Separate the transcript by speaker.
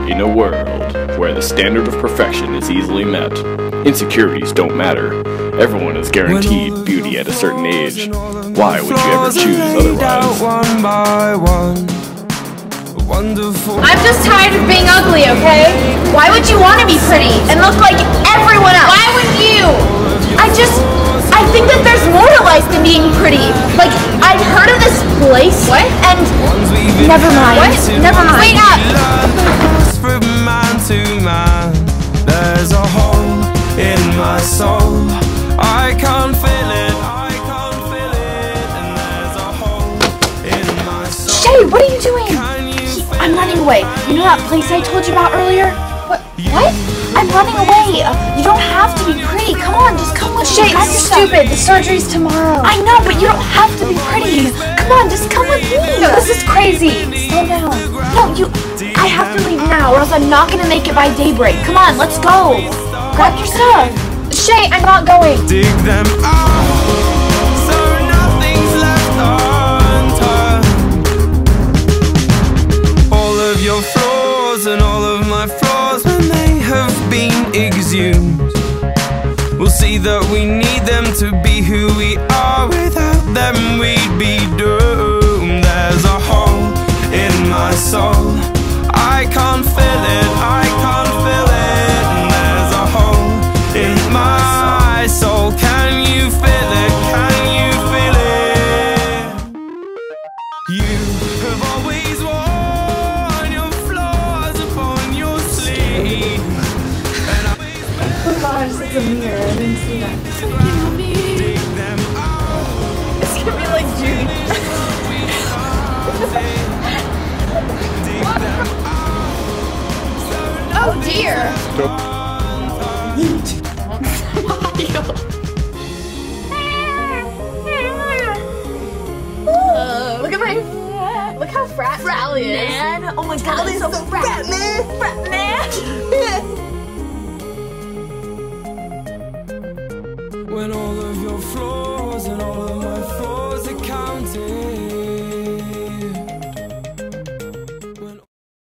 Speaker 1: In a world where the standard of perfection is easily met, insecurities don't matter. Everyone is guaranteed beauty at a certain age. Why would you ever choose otherwise?
Speaker 2: I'm just tired of being ugly, okay? Why would you want to be pretty and look like everyone else? Why would you? I think that there's more to life than being pretty. Like, I've heard of this place. What? And never mind. What? Never mind. Wait up!
Speaker 3: From man to man, there's a hole in my soul. I can't feel it, I can't feel it, and there's a hole in my soul.
Speaker 2: Shay, what are you doing? I'm running away. You know that place I told you about earlier? What? I'm running away. You don't have to be pretty. Come on, just come with me. Shay, you're stupid. The surgery's tomorrow. I know, but you don't have to be pretty. Come on, just come with me. No, this is crazy. Slow down. No, I have to leave now or else I'm not going to make it by daybreak. Come on, let's go. Grab your stuff. Shay, I'm not going.
Speaker 3: Dig them out, so nothing's left unturned. All of your flaws and all of my flaws, when they have been exhumed, we'll see that we need them to be who we are. Without them we'd be doomed. There's a hole in my soul. I can't feel it, I can't feel it. And there's a hole in my soul. Can you feel it? Can you feel it? You have always worn your flaws upon your sleeve.
Speaker 2: Oh gosh, it's a mirror. I didn't see that. It's gonna be like Judy. Oh dear! Look how frat Sally is. Man. Oh my god, he's so frat, man. Frat man.
Speaker 3: When all of your flaws